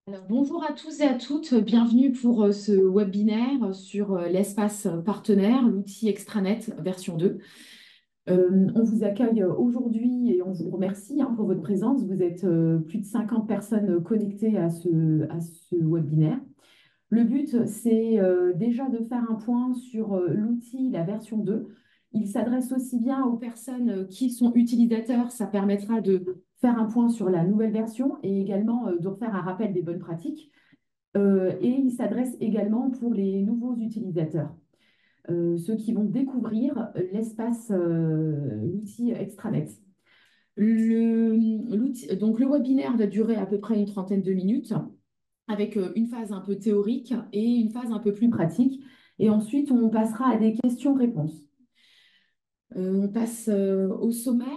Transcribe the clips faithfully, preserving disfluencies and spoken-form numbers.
Alors, bonjour à tous et à toutes, bienvenue pour euh, ce webinaire sur euh, l'espace partenaire, l'outil Extranet version deux. Euh, on vous accueille aujourd'hui et on vous remercie hein, pour votre présence. Vous êtes euh, plus de cinquante personnes connectées à ce, à ce webinaire. Le but, c'est euh, déjà de faire un point sur euh, l'outil, la version deux. Il s'adresse aussi bien aux personnes euh, qui sont utilisateurs. Ça permettra de faire un point sur la nouvelle version et également euh, de refaire un rappel des bonnes pratiques. Euh, et il s'adresse également pour les nouveaux utilisateurs, euh, ceux qui vont découvrir l'espace, euh, l'outil extranet. Le, l'outil- donc le webinaire va durer à peu près une trentaine de minutes avec euh, une phase un peu théorique et une phase un peu plus pratique. Et ensuite, on passera à des questions-réponses. Euh, on passe euh, au sommaire.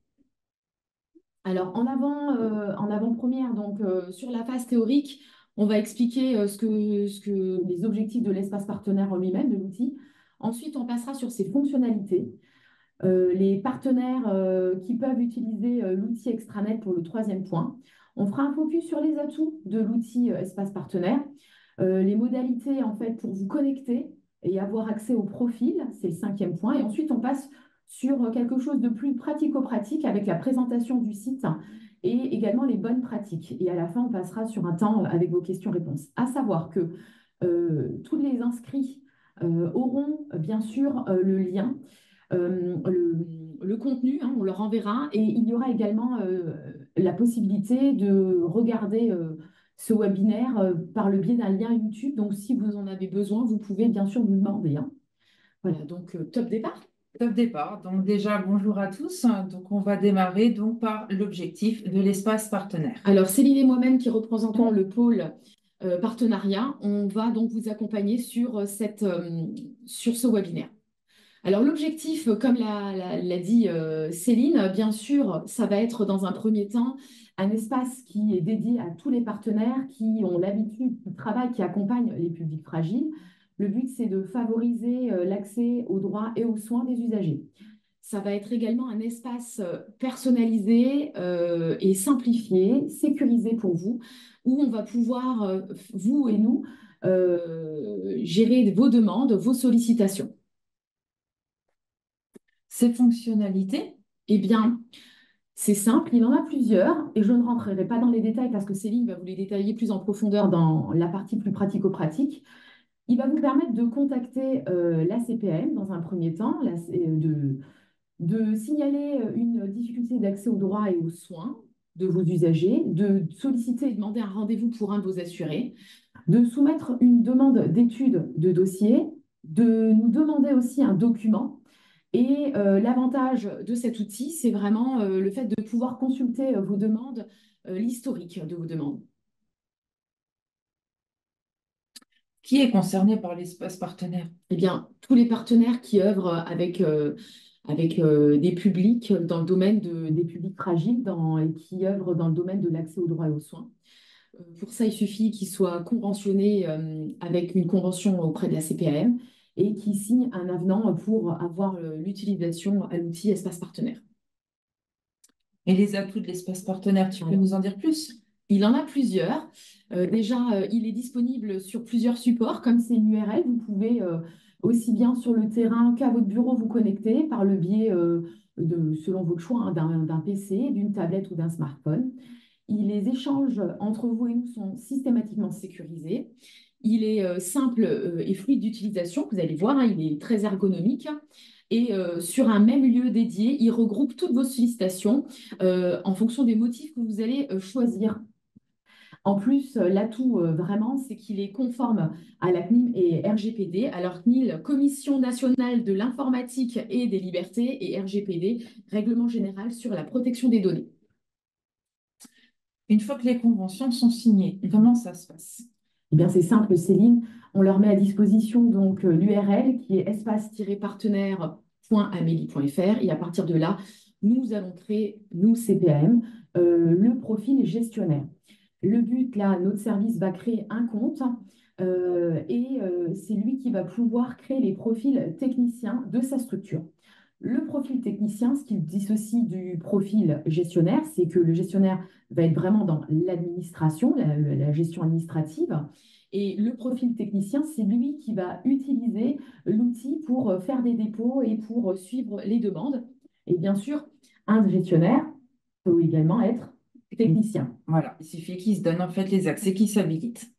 Alors, en avant, euh, en avant-première, donc euh, sur la phase théorique, on va expliquer euh, ce que, ce que les objectifs de l'espace partenaire en lui-même, de l'outil. Ensuite, on passera sur ses fonctionnalités, euh, les partenaires euh, qui peuvent utiliser euh, l'outil extranet pour le troisième point. On fera un focus sur les atouts de l'outil euh, espace partenaire, euh, les modalités en fait pour vous connecter et avoir accès au profil, c'est le cinquième point. Et ensuite, on passe sur quelque chose de plus pratico-pratique avec la présentation du site et également les bonnes pratiques. Et à la fin, on passera sur un temps avec vos questions-réponses. À savoir que euh, tous les inscrits euh, auront bien sûr euh, le lien euh, le, le contenu, hein, on leur enverra, et il y aura également euh, la possibilité de regarder euh, ce webinaire euh, par le biais d'un lien YouTube. Donc, si vous en avez besoin, vous pouvez bien sûr nous demander, hein. Voilà, donc euh, top départ. Top départ. Donc déjà, bonjour à tous. Donc on va démarrer donc par l'objectif de l'espace partenaire. Alors, Céline et moi-même qui représentons le pôle euh, partenariat, on va donc vous accompagner sur, euh, cette, euh, sur ce webinaire. Alors l'objectif, comme l'a l'a- l'a dit euh, Céline, bien sûr, ça va être dans un premier temps un espace qui est dédié à tous les partenaires qui ont l'habitude, qui travaillent, qui accompagnent les publics fragiles. Le but, c'est de favoriser euh, l'accès aux droits et aux soins des usagers. Ça va être également un espace euh, personnalisé euh, et simplifié, sécurisé pour vous, où on va pouvoir, euh, vous et nous, euh, gérer vos demandes, vos sollicitations. Ces fonctionnalités, Eh bien, c'est simple, il en a plusieurs et je ne rentrerai pas dans les détails parce que Céline va vous les détailler plus en profondeur dans la partie plus pratico-pratique. Il va vous permettre de contacter euh, la C P M dans un premier temps, la- euh, de, de signaler euh, une difficulté d'accès aux droits et aux soins de vos usagers, de solliciter et demander un rendez-vous pour un de vos assurés, de soumettre une demande d'étude de dossier, de nous demander aussi un document. Et euh, l'avantage de cet outil, c'est vraiment euh, le fait de pouvoir consulter euh, vos demandes, euh, l'historique de vos demandes. qui est concerné par l'espace partenaire? Eh bien, tous les partenaires qui œuvrent avec, euh, avec euh, des publics dans le domaine de- des publics fragiles dans, et qui œuvrent dans le domaine de l'accès aux droits et aux soins. Euh, Pour ça, il suffit qu'ils soient conventionnés euh, avec une convention auprès de la C P A M et qu'ils signent un avenant pour avoir euh, l'utilisation à l'outil espace partenaire. Et les atouts de l'espace partenaire, tu peux Alors, nous en dire plus? il en a plusieurs. Euh, déjà, euh, il est disponible sur plusieurs supports, comme c'est une U R L. Vous pouvez euh, aussi bien sur le terrain qu'à votre bureau vous connecter par le biais, euh, de, selon votre choix, hein, d'un d'un P C, d'une tablette ou d'un smartphone. Il- les échanges entre vous et nous sont systématiquement sécurisés. Il est euh, simple euh, et fluide d'utilisation. Vous allez voir, hein, il est très ergonomique. Et euh, sur un même lieu dédié, il regroupe toutes vos sollicitations euh, en fonction des motifs que vous allez euh, choisir. En plus, euh, l'atout euh, vraiment, c'est qu'il est conforme à la C N I M et R G P D. Alors, C N I L, Commission nationale de l'informatique et des libertés, et R G P D, Règlement général sur la protection des données. Une fois que les conventions sont signées, Mhm. comment ça se passe? Eh bien, c'est simple, Céline. On leur met à disposition donc l'U R L qui est espace-partenaire point amélie point F R et à partir de là, nous allons créer, nous, C P A M, euh, le profil gestionnaire. Le but, là, notre service va créer un compte euh, et euh, c'est lui qui va pouvoir créer les profils techniciens de sa structure. Le profil technicien, ce qu'il dissocie du profil gestionnaire, c'est que le gestionnaire va être vraiment dans l'administration, la, la gestion administrative. Et le profil technicien, c'est lui qui va utiliser l'outil pour euh, faire des dépôts et pour euh, suivre les demandes. Et bien sûr, un gestionnaire peut également être technicien. Voilà, il suffit qu'ils se donnent en fait les accès qui s'habilitent.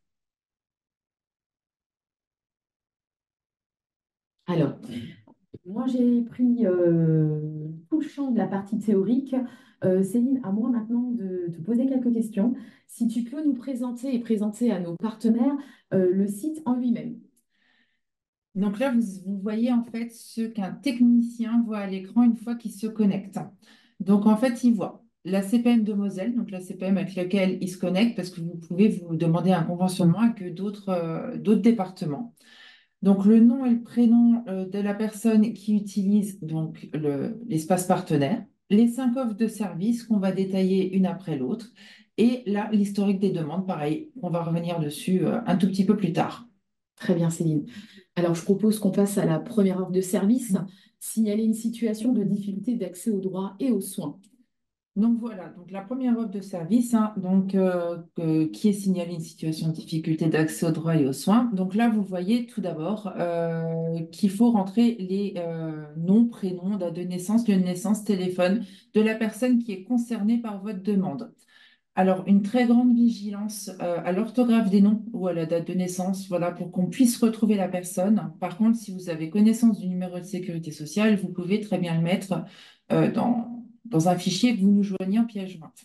Alors, moi, j'ai pris euh, tout le champ de la partie théorique. Euh, Céline, à moi maintenant de te poser quelques questions. Si tu peux nous présenter et présenter à nos partenaires euh, le site en lui-même. Donc là, vous, vous voyez en fait ce qu'un technicien voit à l'écran une fois qu'il se connecte. Donc en fait, il voit la C P M de Moselle, donc la C P M avec laquelle il se connecte, parce que vous pouvez vous demander un conventionnement avec d'autres euh, d'autres départements. Donc le nom et le prénom euh, de la personne qui utilise donc le- l'espace partenaire, les cinq offres de services qu'on va détailler une après l'autre, et là, l'historique des demandes, pareil, on va revenir dessus euh, un tout petit peu plus tard. Très bien, Céline. Alors, je propose qu'on passe à la première offre de service, signaler une situation de difficulté d'accès aux droits et aux soins. Donc voilà, donc la première offre de service, hein, donc, euh, que- qui est signalée une situation de difficulté d'accès aux droits et aux soins. Donc là, vous voyez tout d'abord euh, qu'il faut rentrer les euh, noms, prénoms, date de naissance, lieu de naissance, téléphone de la personne qui est concernée par votre demande. Alors, une très grande vigilance euh, à l'orthographe des noms ou à la date de naissance, voilà, pour qu'on puisse retrouver la personne. Par contre, si vous avez connaissance du numéro de sécurité sociale, vous pouvez très bien le mettre euh, dans, dans un fichier que vous nous joignez en pièce jointe.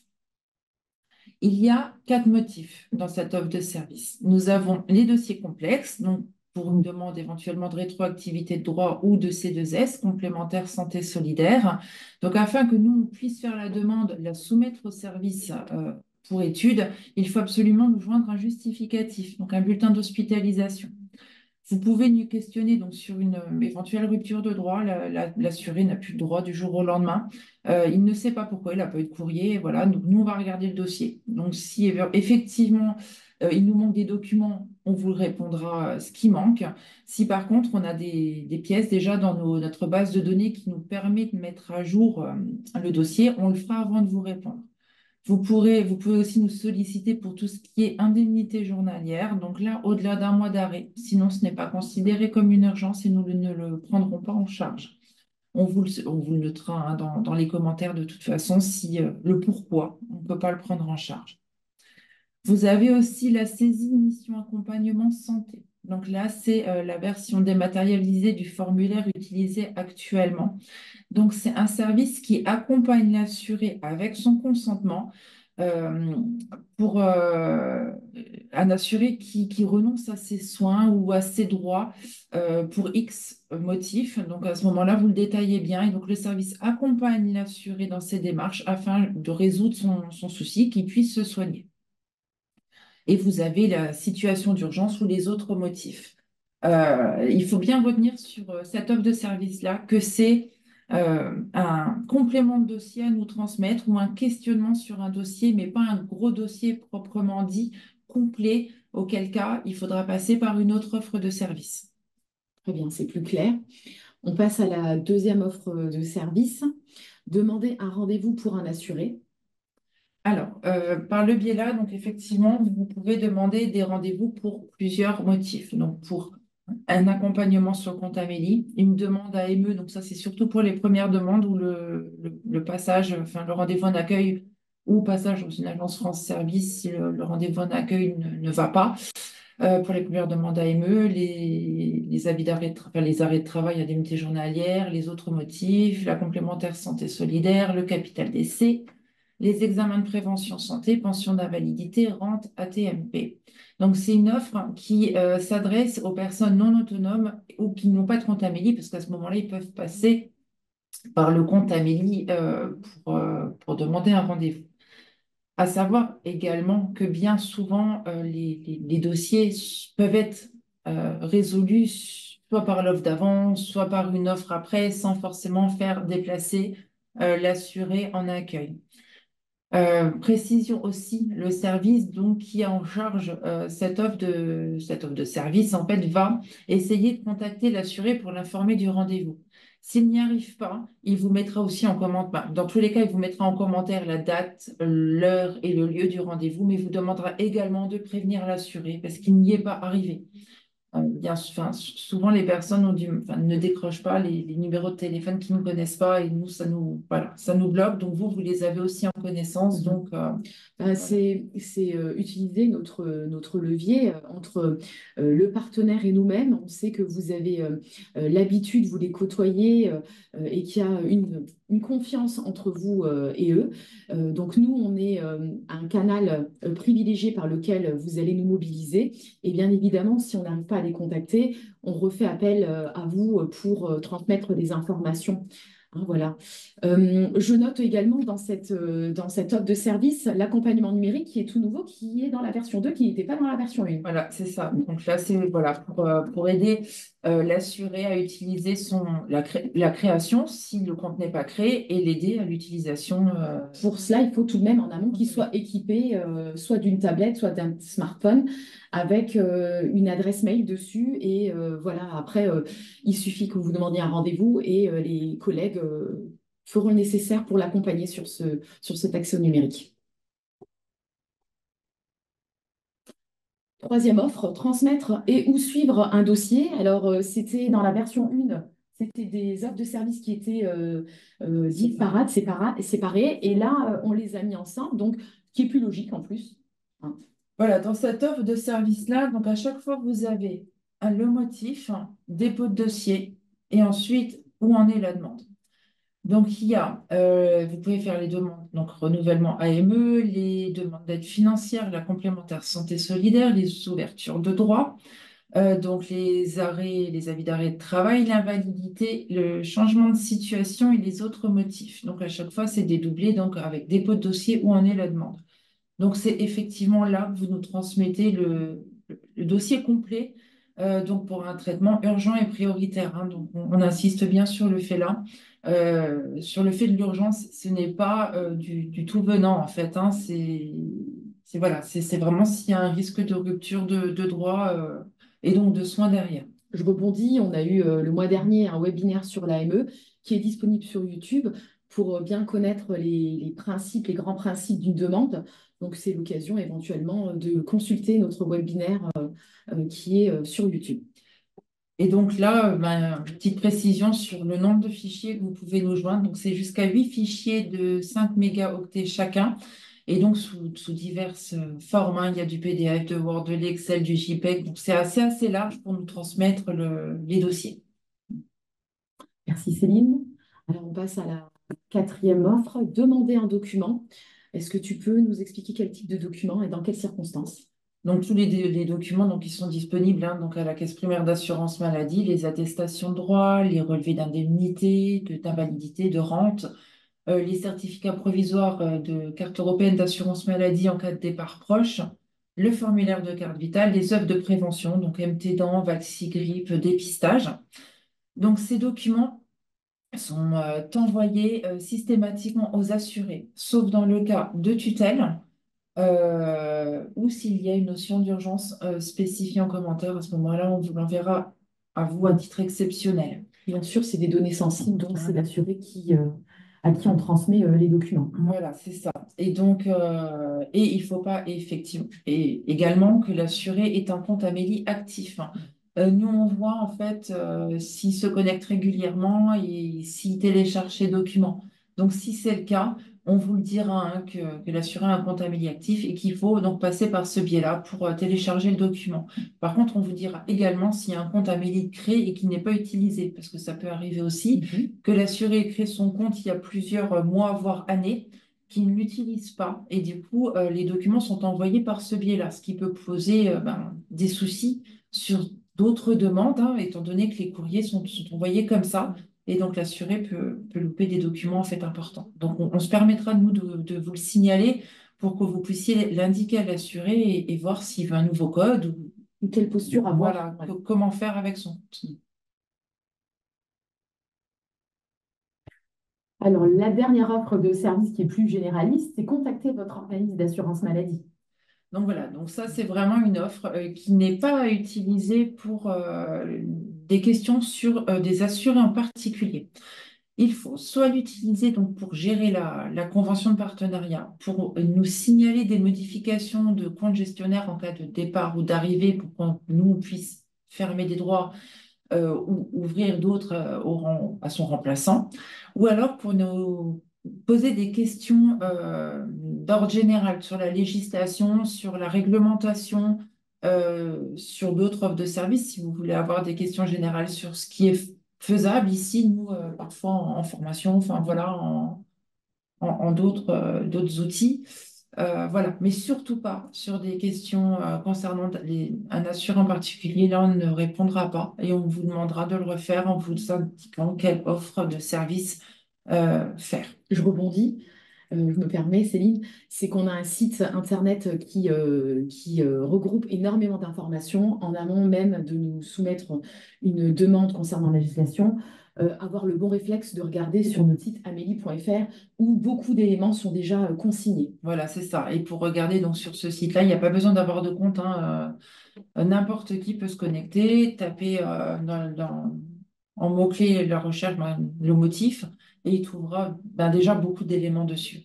Il y a quatre motifs dans cette offre de service. Nous avons les dossiers complexes, donc pour une demande éventuellement de rétroactivité de droit ou de C deux S, complémentaire santé solidaire. Donc, afin que nous on puisse faire la demande, la soumettre au service euh, pour étude, il faut absolument nous joindre un justificatif, donc un bulletin d'hospitalisation. Vous pouvez nous questionner donc sur une euh, éventuelle rupture de droit. La- la- L'assuré n'a plus de droit du jour au lendemain. Euh, il ne sait pas pourquoi, il n'a pas eu de courrier. Voilà, donc nous, on va regarder le dossier. Donc, si euh, effectivement euh, il nous manque des documents, on vous répondra euh, ce qui manque. Si par contre, on a des, des pièces déjà dans nos- notre base de données qui nous permet de mettre à jour euh, le dossier, on le fera avant de vous répondre. Vous pourrez, vous pouvez aussi nous solliciter pour tout ce qui est indemnité journalière. Donc là, au-delà d'un mois d'arrêt. Sinon, ce n'est pas considéré comme une urgence et nous ne le prendrons pas en charge. On vous le, on vous le notera hein, dans, dans les commentaires de toute façon si euh, le pourquoi, on ne peut pas le prendre en charge. Vous avez aussi la saisie mission accompagnement santé. Donc là, c'est euh, la version dématérialisée du formulaire utilisé actuellement. Donc, c'est un service qui accompagne l'assuré avec son consentement euh, pour euh, un assuré qui, qui renonce à ses soins ou à ses droits euh, pour X motifs. Donc, à ce moment-là, vous le détaillez bien. Et donc, le service accompagne l'assuré dans ses démarches afin de résoudre son, son souci, qu'il puisse se soigner. Et vous avez la situation d'urgence ou les autres motifs. Euh, il faut bien retenir sur euh, cette offre de service-là que c'est euh, un complément de dossier à nous transmettre ou un questionnement sur un dossier, mais pas un gros dossier proprement dit, complet, auquel cas il faudra passer par une autre offre de service. Très bien, c'est plus clair. On passe à la deuxième offre de service. Demander un rendez-vous pour un assuré. Alors, euh, par le biais là, donc effectivement, vous pouvez demander des rendez-vous pour plusieurs motifs. Donc, pour un accompagnement sur le compte Amélie, une demande A M E, donc ça c'est surtout pour les premières demandes où le, le- le passage, enfin le rendez-vous en accueil ou passage dans une agence France Service si le, le rendez-vous en accueil ne, ne va pas. Euh, pour les premières demandes A M E, les, les avis d'arrêt de, tra- enfin, les arrêts de travail, indemnité journalière, les autres motifs, la complémentaire santé solidaire, le capital décès, les examens de prévention santé, pension d'invalidité, rente, A T M P. Donc, c'est une offre qui euh, s'adresse aux personnes non autonomes ou qui n'ont pas de compte Amélie, parce qu'à ce moment-là, ils peuvent passer par le compte Amélie euh, pour, euh, pour demander un rendez-vous. À savoir également que bien souvent, euh, les, les- les dossiers s- peuvent être euh, résolus soit par l'offre d'avance, soit par une offre après, sans forcément faire déplacer euh, l'assuré en accueil. Euh, précision aussi, le service donc, qui est en charge euh, cette offre de, cette offre de service en fait, va essayer de contacter l'assuré pour l'informer du rendez-vous. S'il n'y arrive pas, il vous mettra aussi en commentaire, dans tous les cas, il vous mettra en commentaire la date, l'heure et le lieu du rendez-vous, mais il vous demandera également de prévenir l'assuré parce qu'il n'y est pas arrivé. Euh, bien, enfin, souvent, les personnes ont du, enfin, ne décrochent pas les, les numéros de téléphone qu'ils ne connaissent pas et nous, ça nous, voilà, ça nous bloque. Donc, vous, vous les avez aussi en connaissance. Mhm. Donc, euh, Ben, voilà. c'est c'est, euh, utiliser notre, notre levier euh, entre euh, le partenaire et nous-mêmes. On sait que vous avez euh, euh, l'habitude, vous les côtoyez euh, euh, et qu'il y a une, une confiance entre vous euh, et eux. Euh, donc nous, on est euh, un canal euh, privilégié par lequel vous allez nous mobiliser. Et bien évidemment, si on n'arrive pas à les contacter, on refait appel euh, à vous pour euh, transmettre des informations. Hein, voilà. Euh, je note également dans cette, euh, dans cette offre de service l'accompagnement numérique qui est tout nouveau, qui est dans la version deux, qui n'était pas dans la version un. Voilà, c'est ça. Donc là, c'est voilà, pour, euh, pour aider euh, l'assuré à utiliser son, la, cré- la création si le compte n'est pas créé et l'aider à l'utilisation. euh, Pour cela, il faut tout de même en amont qu'il soit équipé euh, soit d'une tablette, soit d'un smartphone avec euh, une adresse mail dessus. Et euh, voilà, après, euh, il suffit que vous demandiez un rendez-vous et euh, les collègues euh, feront le nécessaire pour l'accompagner sur ce, sur cet accès au numérique. Troisième offre, transmettre et ou suivre un dossier. Alors, euh, c'était dans la version un, c'était des offres de services qui étaient euh, euh, disparates, sépara- séparées. Et là, euh, on les a mis ensemble, donc qui est plus logique en plus. Hein. Voilà, dans cette offre de service-là, donc à chaque fois, vous avez un- le motif, un dépôt de dossier et ensuite où en est la demande. Donc, il y a, euh, vous pouvez faire les demandes, donc renouvellement A M E, les demandes d'aide financière, la complémentaire santé solidaire, les ouvertures de droits, euh, donc les arrêts, les avis d'arrêt de travail, l'invalidité, le changement de situation et les autres motifs. Donc, à chaque fois, c'est dédoublé, donc avec dépôt de dossier où en est la demande. Donc, c'est effectivement là que vous nous transmettez le, le dossier complet, euh, donc pour un traitement urgent et prioritaire. Hein. Donc, on, on insiste bien sur le fait là. Euh, sur le fait de l'urgence, ce n'est pas euh, du, du tout venant, en fait. Hein. C'est, c'est, voilà, c'est c'est vraiment s'il y a un risque de rupture de, de droit euh, et donc de soins derrière. Je rebondis, on a eu euh, le mois dernier un webinaire sur l'A M E qui est disponible sur YouTube pour euh, bien connaître les, les principes, les grands principes d'une demande. Donc, c'est l'occasion éventuellement de consulter notre webinaire euh, euh, qui est euh, sur YouTube. Et donc là, euh, ben, petite précision sur le nombre de fichiers que vous pouvez nous joindre. Donc, c'est jusqu'à huit fichiers de cinq mégaoctets chacun. Et donc, sous, sous diverses euh, formes, hein. Il y a du P D F, de Word, de l'Excel, du JPEG. Donc, c'est assez, assez large pour nous transmettre le- les dossiers. Merci Céline. Alors, on passe à la quatrième offre, demander un document. Est-ce que tu peux nous expliquer quel type de document et dans quelles circonstances? Donc, tous les, les documents donc, qui sont disponibles hein, donc à la Caisse primaire d'assurance maladie, les attestations de droit, les relevés d'indemnité, de- d'invalidité, de rente, euh, les certificats provisoires euh, de carte européenne d'assurance maladie en cas de départ proche, le formulaire de carte vitale, les œuvres de prévention, donc M T dents, vaccin, grippe, dépistage. Donc, ces documents sont euh, envoyés euh, systématiquement aux assurés, sauf dans le cas de tutelle euh, ou s'il y a une notion d'urgence euh, spécifiée en commentaire. À ce moment-là, on vous l'enverra à vous à titre exceptionnel. Bien sûr, c'est des données sensibles, donc c'est l'assuré qui, euh, à qui on transmet euh, les documents. Voilà, c'est ça. Et donc, euh, et il faut pas effectivement, et également que l'assuré ait un compte Amélie actif. Hein. Euh, nous, on voit en fait euh, s'il se connecte régulièrement et s'il télécharge ses documents. Donc, si c'est le cas, on vous le dira hein, que, que l'assuré a un compte Amélie actif et qu'il faut donc passer par ce biais-là pour euh, télécharger le document. Par contre, on vous dira également s'il y a un compte Amélie créé et qui n'est pas utilisé, parce que ça peut arriver aussi Mhm. que l'assuré ait créé son compte il y a plusieurs euh, mois, voire années qui ne l'utilisent pas. Et du coup, euh, les documents sont envoyés par ce biais-là, ce qui peut poser euh, ben, des soucis sur d'autres demandes, hein, étant donné que les courriers sont, sont envoyés comme ça. Et donc, l'assuré peut, peut louper des documents en fait importants. Donc, on, on se permettra, nous, de, de vous le signaler pour que vous puissiez l'indiquer à l'assuré et, et voir s'il veut un nouveau code ou Ou quelle posture avoir? voilà, Ouais. co- comment faire avec son compte. Alors, la dernière offre de service qui est plus généraliste, c'est contacter votre organisme d'assurance maladie. Donc voilà, donc ça c'est vraiment une offre euh, qui n'est pas utilisée pour euh, des questions sur euh, des assurés en particulier. Il faut soit l'utiliser donc pour gérer la, la convention de partenariat, pour nous signaler des modifications de compte gestionnaire en cas de départ ou d'arrivée pour qu'on nous on puisse fermer des droits euh, ou ouvrir d'autres euh, au rang- à son remplaçant, ou alors pour nous poser des questions euh, d'ordre général sur la législation, sur la réglementation, euh, sur d'autres offres de services, si vous voulez avoir des questions générales sur ce qui est faisable ici, nous, euh, parfois en, en formation, enfin voilà, en, en- en d'autres euh, d'autres outils. Euh, voilà, mais surtout pas sur des questions euh, concernant les- un assuré en particulier. Là, on ne répondra pas et on vous demandera de le refaire en vous indiquant quelle offre de service euh, faire. Je rebondis, euh, je me permets, Céline, c'est qu'on a un site internet qui, euh, qui euh, regroupe énormément d'informations en amont même de nous soumettre une demande concernant la législation. Euh, avoir le bon réflexe de regarder sur notre site amélie point f r où beaucoup d'éléments sont déjà euh, consignés. Voilà, c'est ça. Et pour regarder donc sur ce site-là, il n'y a pas besoin d'avoir de compte, hein, euh, n'importe qui peut se connecter, taper euh, dans, dans- en mots-clés la recherche, ben, le motif, et il trouvera ben, déjà beaucoup d'éléments dessus.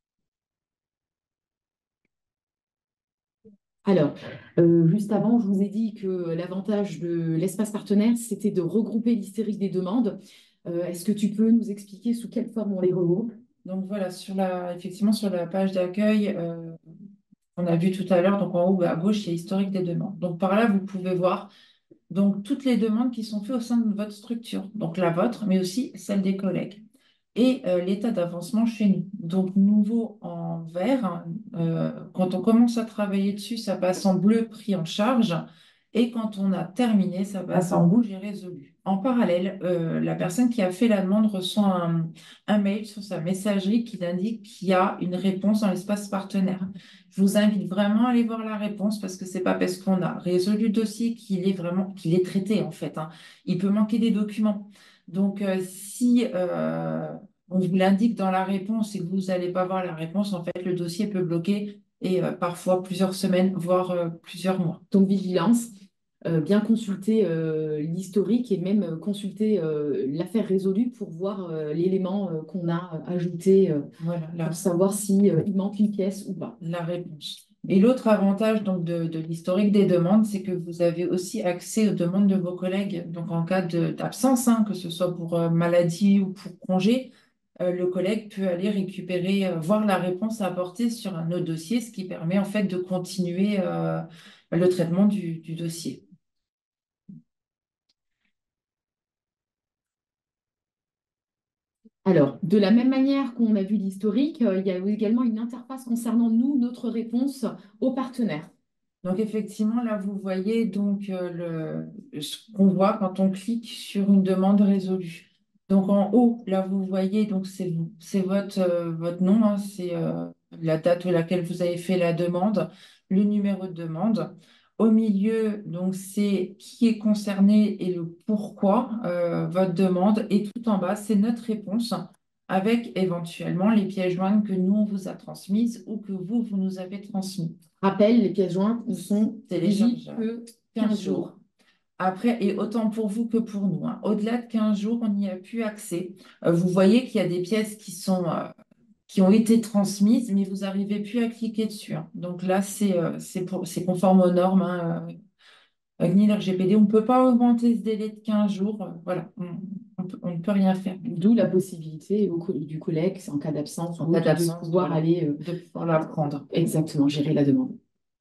Alors, euh, juste avant, je vous ai dit que l'avantage de l'espace partenaire, c'était de regrouper l'hystérique des demandes. Euh, est-ce que tu peux nous expliquer sous quelle forme on les regroupe? Donc voilà, sur la, effectivement, sur la page d'accueil, euh, on a vu tout à l'heure, donc en haut à gauche, il y a historique des demandes. Donc par là, vous pouvez voir donc toutes les demandes qui sont faites au sein de votre structure, donc la vôtre, mais aussi celle des collègues. Et euh, l'état d'avancement chez nous. Donc nouveau en vert, hein, euh, quand on commence à travailler dessus, ça passe en bleu pris en charge. Et quand on a terminé, ça passe en rouge et résolu. En parallèle, euh, la personne qui a fait la demande reçoit un, un mail sur sa messagerie qui indique qu'il y a une réponse dans l'espace partenaire. Je vous invite vraiment à aller voir la réponse parce que c'est pas parce qu'on a résolu le dossier qu'il est vraiment qu'il est traité en fait, hein. Il peut manquer des documents. Donc euh, si euh, on vous l'indique dans la réponse et que vous n'allez pas voir la réponse, en fait le dossier peut bloquer et euh, parfois plusieurs semaines, voire euh, plusieurs mois. Donc, vigilance, euh, bien consulter euh, l'historique et même euh, consulter euh, l'affaire résolue pour voir euh, l'élément euh, qu'on a ajouté euh, Voilà, là, pour savoir si, euh, il manque une pièce ou pas. la réponse. Et l'autre avantage donc de, de l'historique des demandes, c'est que vous avez aussi accès aux demandes de vos collègues. Donc en cas de- d'absence, hein, que ce soit pour euh, maladie ou pour congé, euh, le collègue peut aller récupérer, euh, voir la réponse à apporter sur un autre dossier, ce qui permet en fait de continuer euh, le traitement du, du dossier. Alors, de la même manière qu'on a vu l'historique, euh, il y a également une interface concernant nous, notre réponse aux partenaires. Donc effectivement, là, vous voyez donc euh, le, ce qu'on voit quand on clique sur une demande résolue. Donc en haut, là, vous voyez, donc c'est vous, c'est votre, euh, votre nom, hein, c'est euh, la date à laquelle vous avez fait la demande, le numéro de demande. Au milieu, donc c'est qui est concerné et le pourquoi euh, votre demande. Et tout en bas, c'est notre réponse avec éventuellement les pièces jointes que nous, on vous a transmises ou que vous, vous nous avez transmises. Rappel, les pièces jointes ne sont visibles Téléchargeable. que quinze quinze jours. jours. Après, et autant pour vous que pour nous, hein, au-delà de quinze jours, on n'y a plus accès. Euh, vous voyez qu'il y a des pièces qui sont, euh, qui ont été transmises, mais vous n'arrivez plus à cliquer dessus, hein. Donc là, c'est euh, c'est pour- c'est conforme aux normes, hein, euh, G N I L, R G P D. On ne peut pas augmenter ce délai de quinze jours. Euh, voilà, on, on peut- on ne peut rien faire. D'où la possibilité au co- du collègue, en cas d'absence, En ou cas autre, de d'absence, pouvoir voilà, aller euh, de pouvoir la prendre. exactement gérer la demande.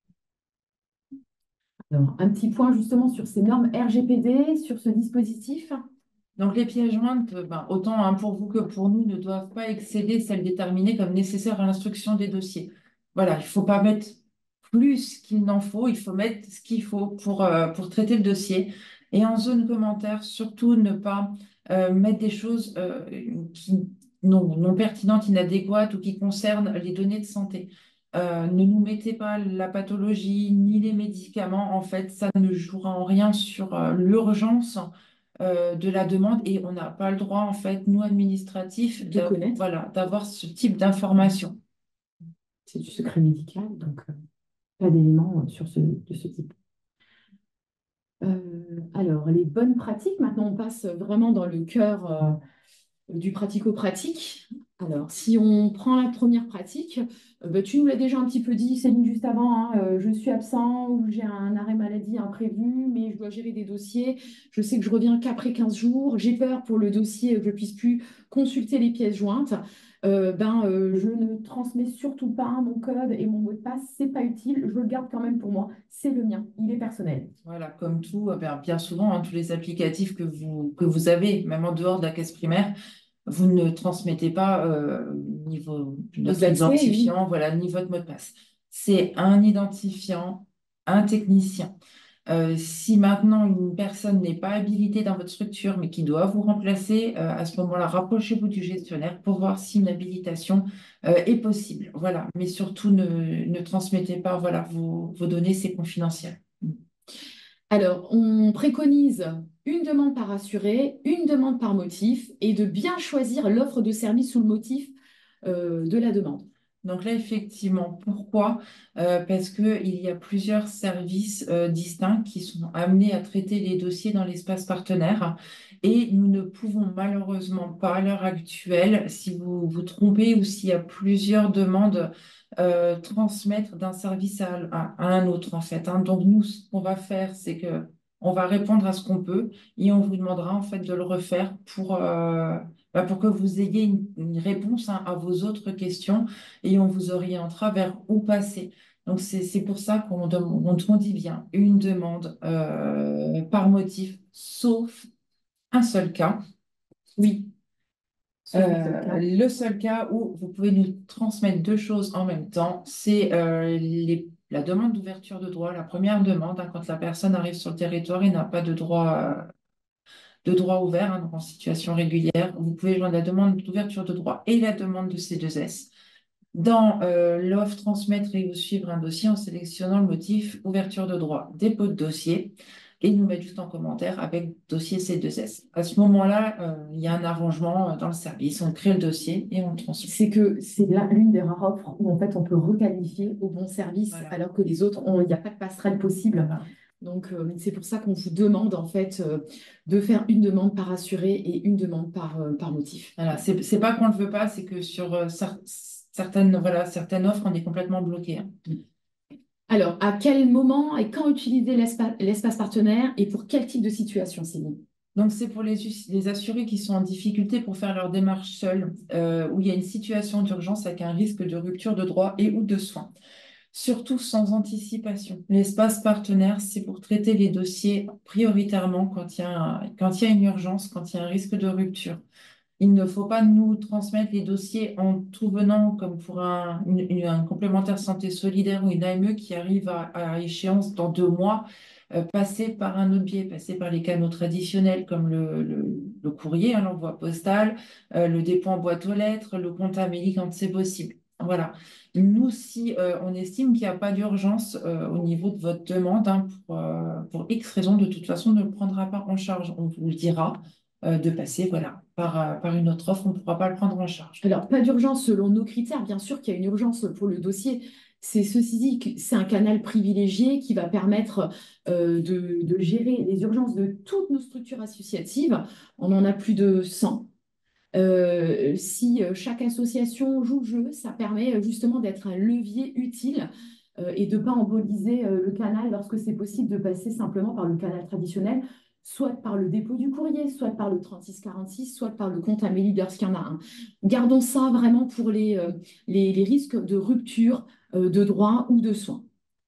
Alors, un petit point justement sur ces normes R G P D, sur ce dispositif. Donc, les pièces jointes, euh, ben, autant hein, pour vous que pour nous, ne doivent pas excéder celles déterminées comme nécessaires à l'instruction des dossiers. Voilà, il ne faut pas mettre plus qu'il n'en faut, il faut mettre ce qu'il faut pour, euh, pour traiter le dossier. Et en zone commentaire, surtout ne pas euh, mettre des choses euh, qui, non, non pertinentes, inadéquates ou qui concernent les données de santé. Euh, ne nous mettez pas la pathologie ni les médicaments. En fait, ça ne jouera en rien sur euh, l'urgence euh, de la demande et on n'a pas le droit, en fait, nous, administratifs, De de, connaître, voilà, d'avoir ce type d'information. c'est du secret médical, donc euh, pas d'éléments euh, sur ce, de ce type. Euh, alors, les bonnes pratiques, maintenant on passe vraiment dans le cœur euh, du pratico-pratique. Alors, si on prend la première pratique, euh, bah, tu nous l'as déjà un petit peu dit, Céline, juste avant, hein, euh, je suis absent ou j'ai un arrêt maladie imprévu, mais je dois gérer des dossiers. Je sais que je reviens qu'après quinze jours. J'ai peur pour le dossier que je ne puisse plus consulter les pièces jointes. Euh, ben, euh, je ne transmets surtout pas mon code et mon mot de passe. C'est pas utile. Je le garde quand même pour moi. C'est le mien. Il est personnel. Voilà, comme tout, euh, bien, bien souvent, hein, tous les applicatifs que vous, que vous avez, même en dehors de la caisse primaire, vous ne transmettez pas euh, ni vos- Aux notre accès, oui. identifiant, voilà, ni votre mot de passe. C'est un identifiant, un technicien. Euh, si maintenant une personne n'est pas habilitée dans votre structure, mais qui doit vous remplacer, euh, à ce moment-là, rapprochez-vous du gestionnaire pour voir si une habilitation euh, est possible. Voilà. Mais surtout, ne, ne transmettez pas, voilà, vos, vos données, c'est confidentiel. Alors, on préconise une demande par assuré, une demande par motif et de bien choisir l'offre de service sous le motif euh, de la demande. Donc là, effectivement, pourquoi? Euh, parce qu'il y a plusieurs services euh, distincts qui sont amenés à traiter les dossiers dans l'espace partenaire et nous ne pouvons malheureusement pas à l'heure actuelle, si vous vous trompez ou s'il y a plusieurs demandes, euh, transmettre d'un service à, à- à un autre en fait, hein. Donc nous, ce qu'on va faire, c'est que on va répondre à ce qu'on peut et on vous demandera en fait de le refaire pour, euh, bah, pour que vous ayez une, une réponse, hein, à vos autres questions et on vous orientera vers où passer. Donc, c'est c'est pour ça qu'on dem- on, on dit bien une demande euh, par motif, sauf un seul cas. Oui, Sauf un seul euh, cas. le seul cas où vous pouvez nous transmettre deux choses en même temps, c'est euh, les- la demande d'ouverture de droit, la première demande, hein, quand la personne arrive sur le territoire et n'a pas de droit, euh, de droit ouvert, hein, donc en situation régulière. Vous pouvez joindre la demande d'ouverture de droit et la demande de C deux S. Dans euh, l'offre transmettre et ou suivre un dossier en sélectionnant le motif ouverture de droit, dépôt de dossier, et nous mettre juste en commentaire avec dossier C deux S. À ce moment-là, euh, il y a un arrangement euh, dans le service, on crée le dossier et on le transmet. C'est que c'est là l'une des rares offres où en fait on peut requalifier au bon service Voilà. alors que les autres, ont- il n'y a pas de passerelle possible. Voilà. Donc euh, c'est pour ça qu'on vous demande en fait euh, de faire une demande par assuré et une demande par, euh, par motif. Voilà. C'est c'est pas qu'on ne le veut pas, c'est que sur euh, cer- certaines, voilà, certaines offres, on est complètement bloqué, hein. Alors, à quel moment et quand utiliser l'espa- l'espace partenaire et pour quel type de situation, Céline? Donc, c'est pour les, us- les assurés qui sont en difficulté pour faire leur démarche seuls, euh, où il y a une situation d'urgence avec un risque de rupture de droit et ou de soins, surtout sans anticipation. L'espace partenaire, c'est pour traiter les dossiers prioritairement quand il y a un- quand il y a une urgence, quand il y a un risque de rupture. Il ne faut pas nous transmettre les dossiers en tout venant, comme pour un, une- une- un complémentaire santé solidaire ou une A M E qui arrive à, à échéance dans deux mois, euh, passer par un autre biais, passer par les canaux traditionnels comme le, le- le courrier, hein, l'envoi postal, euh, le dépôt en boîte aux lettres, le compte Amélie quand c'est possible. Voilà. Nous, si euh, on estime qu'il n'y a pas d'urgence euh, au niveau de votre demande, hein, pour, euh, pour X raisons, de toute façon, on ne le prendra pas en charge. On vous le dira euh, de passer, voilà, par, euh, par une autre offre, on ne pourra pas le prendre en charge. Alors, pas d'urgence selon nos critères, bien sûr qu'il y a une urgence pour le dossier. C'est ceci dit que c'est un canal privilégié qui va permettre euh, de, de gérer les urgences de toutes nos structures associatives. On en a plus de cent. Euh, si euh, chaque association joue le jeu, ça permet euh, justement d'être un levier utile euh, et de ne pas emboliser euh, le canal lorsque c'est possible de passer simplement par le canal traditionnel, soit par le dépôt du courrier, soit par le trente-six quarante-six, soit par le compte Amélie lorsqu'il y en a un. Gardons ça vraiment pour les, euh, les, les risques de rupture euh, de droit ou de soins.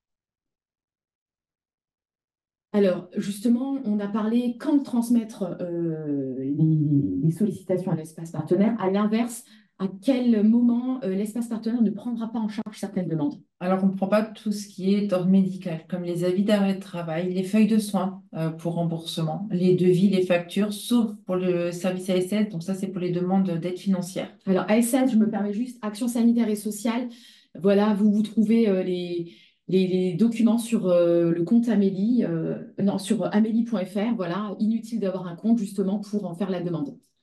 Alors, justement, on a parlé quand transmettre euh, les, les sollicitations à l'espace partenaire. À l'inverse, à quel moment euh, l'espace partenaire ne prendra pas en charge certaines demandes? Alors, on ne prend pas tout ce qui est ordre médical, comme les avis d'arrêt de travail, les feuilles de soins euh, pour remboursement, les devis, les factures, sauf pour le service A S L. Donc ça, c'est pour les demandes d'aide financière. Alors, A S L, je me permets juste, action sanitaire et sociale. Voilà, vous vous trouvez euh, les, les, les documents sur euh, le compte Amélie, euh, non, sur amélie point F R. Voilà, inutile d'avoir un compte justement pour en faire la demande.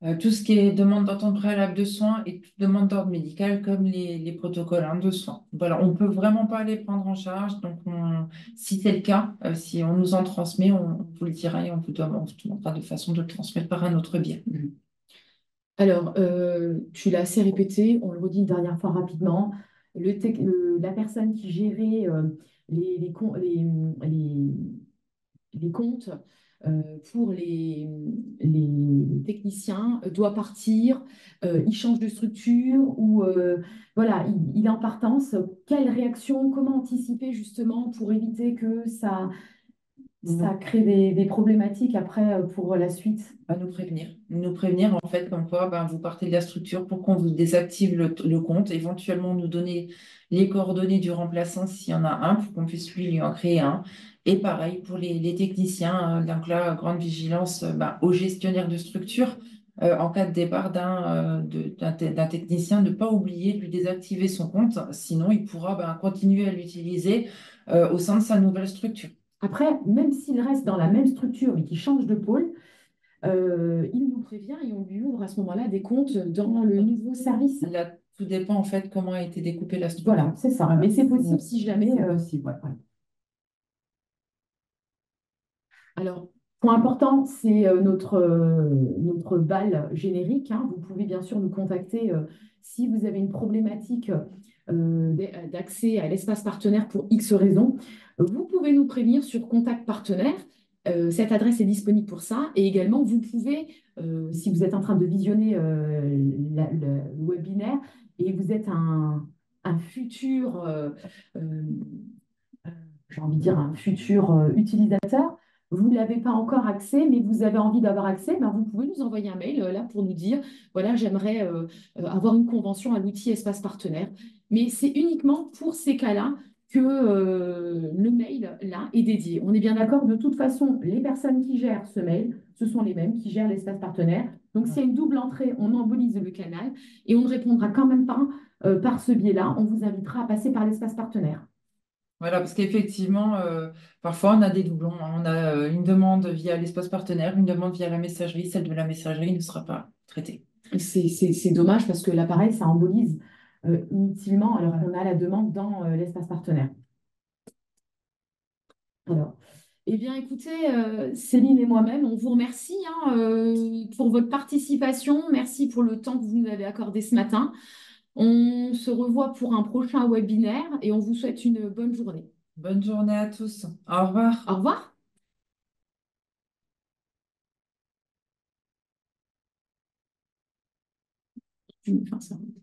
Euh, tout ce qui est demande d'entente préalable de soins et toute demande d'ordre médical, comme les, les protocoles hein, de soins. Voilà, on ne peut vraiment pas les prendre en charge. Donc, on- si c'est le cas, euh, si on nous en transmet, on, on vous le dira et on vous, donne- on vous demandera de façon de le transmettre par un autre biais. Mhm. Alors, euh, tu l'as assez répété, on le redit une dernière fois rapidement. Le tec- le- la personne qui gérait euh, les, les, com- les, les- les comptes euh, pour les, les techniciens doit partir, euh, il change de structure ou euh, voilà, il, il est en partance. Quelle réaction, comment anticiper justement pour éviter que ça, ça crée des, des problématiques après euh, pour la suite? À nous prévenir. Nous prévenir, en fait, comme quoi ben, vous partez de la structure pour qu'on vous désactive le, le compte, éventuellement nous donner les coordonnées du remplaçant s'il y en a un, pour qu'on puisse lui, lui en créer un. Et pareil pour les, les techniciens, hein. Donc là, grande vigilance euh, ben, aux gestionnaires de structure. Euh, en cas de départ d'un euh, de- d'un te- d'un technicien, ne pas oublier de lui désactiver son compte, sinon il pourra ben, continuer à l'utiliser euh, au sein de sa nouvelle structure. Après, même s'il reste dans la même structure mais qu'il change de pôle, euh, il nous prévient et on lui ouvre à ce moment-là des comptes dans le nouveau service. Là, tout dépend en fait comment a été découpée la structure. Voilà, c'est ça. Voilà. Mais c'est possible si jamais. C'est euh, possible, ouais. ouais. Alors, point important, c'est euh, notre, euh, notre bal générique, hein. Vous pouvez bien sûr nous contacter euh, si vous avez une problématique euh, d'a- d'accès à l'espace partenaire pour X raisons. Vous pouvez nous prévenir sur Contact Partenaire. Euh, cette adresse est disponible pour ça. Et également, vous pouvez, euh, si vous êtes en train de visionner euh, la- le, le webinaire et vous êtes un, un futur, euh, euh, euh, j'ai envie de dire, un futur euh, utilisateur, vous n'avez pas encore accès, mais vous avez envie d'avoir accès, ben vous pouvez nous envoyer un mail euh, là pour nous dire, voilà, j'aimerais euh, euh, avoir une convention à l'outil Espace Partenaire. Mais c'est uniquement pour ces cas-là que euh, le mail là est dédié. On est bien d'accord, de toute façon, les personnes qui gèrent ce mail, ce sont les mêmes qui gèrent l'espace partenaire. Donc, s'il y a une double entrée, on embolise le canal et on ne répondra quand même pas euh, par ce biais-là. On vous invitera à passer par l'espace partenaire. Voilà, parce qu'effectivement, euh, parfois on a des doublons, hein. On a euh, une demande via l'espace partenaire, une demande via la messagerie, celle de la messagerie ne sera pas traitée. C'est c'est- c'est dommage parce que l'appareil, ça embolise euh, inutilement alors Voilà. qu'on a la demande dans euh, l'espace partenaire. Alors, eh bien, écoutez, euh, Céline et moi-même, on vous remercie hein, euh, pour votre participation. Merci pour le temps que vous nous avez accordé ce matin. On se revoit pour un prochain webinaire et on vous souhaite une bonne journée. Bonne journée à tous. Au revoir. Au revoir. Enfin, ça-